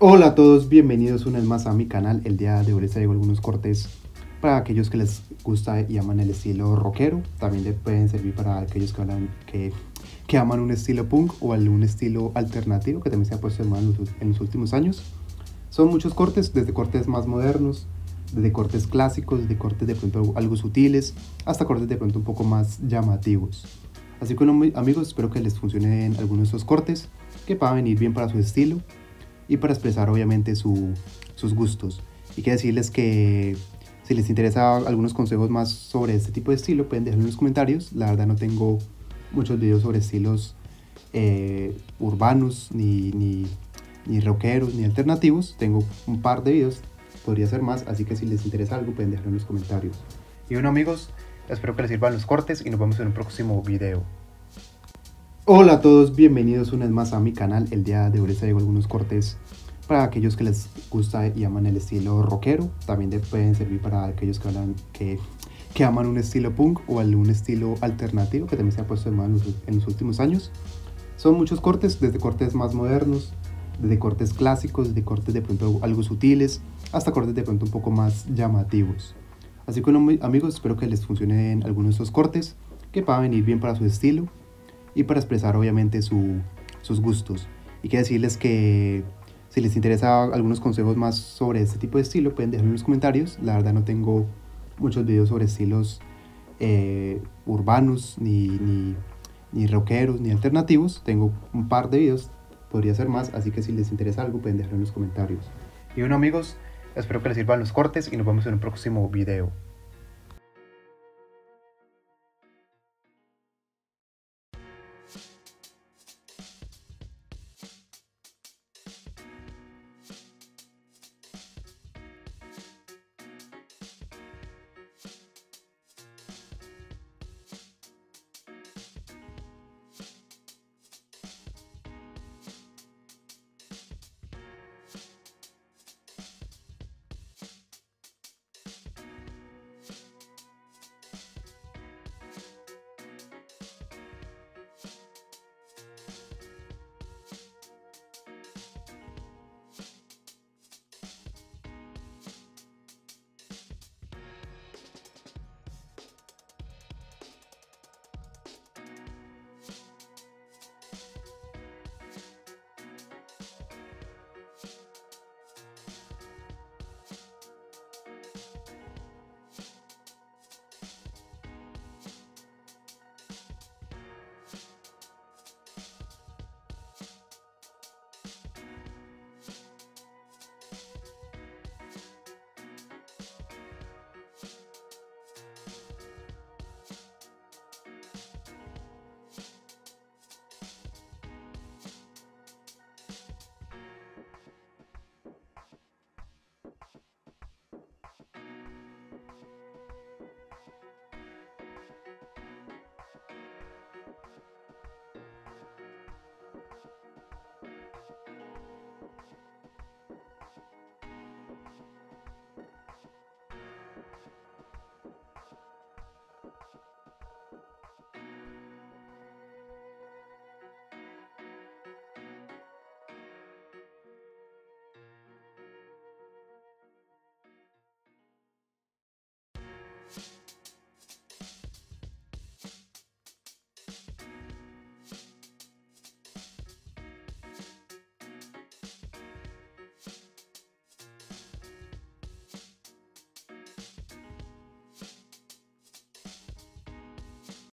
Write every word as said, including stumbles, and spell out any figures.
Hola a todos, bienvenidos una vez más a mi canal. El día de hoy les traigo algunos cortes para aquellos que les gusta y aman el estilo rockero. También le pueden servir para aquellos que, hablan, que, que aman un estilo punk o algún estilo alternativo que también se ha puesto de moda en los, en los últimos años. Son muchos cortes, desde cortes más modernos, desde cortes clásicos, de cortes de pronto algo sutiles, hasta cortes de pronto un poco más llamativos. Así que bueno, amigos, espero que les funcionen algunos de estos cortes, que puedan venir bien para su estilo y para expresar obviamente su, sus gustos. Y quiero decirles que si les interesa algunos consejos más sobre este tipo de estilo, pueden dejarlo en los comentarios. La verdad no tengo muchos videos sobre estilos eh, urbanos, ni, ni, ni rockeros, ni alternativos. Tengo un par de videos, podría ser más, así que si les interesa algo pueden dejarlo en los comentarios. Y bueno amigos, espero que les sirvan los cortes y nos vemos en un próximo video. Hola a todos, bienvenidos una vez más a mi canal. El día de hoy les traigo algunos cortes para aquellos que les gusta y aman el estilo rockero. También le pueden servir para aquellos que, hablan, que, que aman un estilo punk o algún estilo alternativo que también se ha puesto de moda en los, en los últimos años. Son muchos cortes, desde cortes más modernos, desde cortes clásicos, de cortes de pronto algo sutiles, hasta cortes de pronto un poco más llamativos. Así que bueno, amigos, espero que les funcionen algunos de estos cortes, que puedan venir bien para su estilo y para expresar obviamente su, sus gustos. Y quiero decirles que si les interesa algunos consejos más sobre este tipo de estilo, pueden dejarlo en los comentarios. La verdad no tengo muchos videos sobre estilos eh, urbanos, ni, ni, ni rockeros, ni alternativos. Tengo un par de videos, podría ser más, así que si les interesa algo pueden dejarlo en los comentarios. Y bueno amigos, espero que les sirvan los cortes y nos vemos en un próximo video.